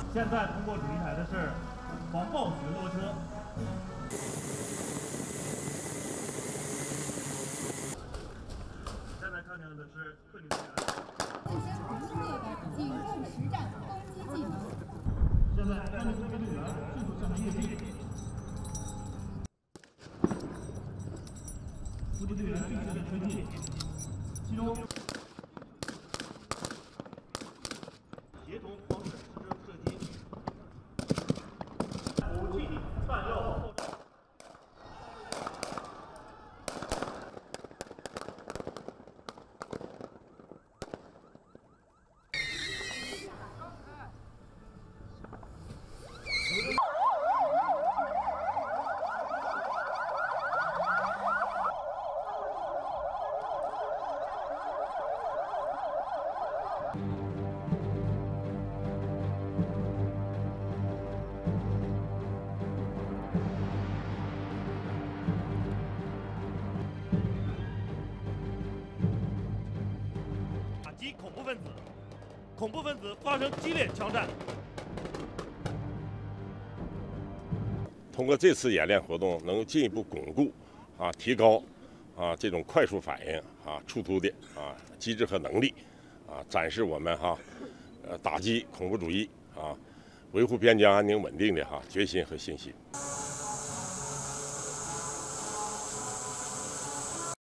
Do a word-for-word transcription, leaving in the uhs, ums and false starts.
现在通过主席台的是防暴巡逻车。现在看见的是特警队员。 自身不是猎的，仅供实战攻击技能。 现在三名特警队员迅速向前跃进。突击队员迅速的推进，其中。 协同防止实施射击，武器弹药爆炸。打击恐怖分子，恐怖分子发生激烈枪战。 通过这次演练活动，能进一步巩固啊，提高啊这种快速反应啊、出突的啊机制和能力啊，展示我们哈呃打击恐怖主义啊、维护边疆安宁稳定的哈决心和信心。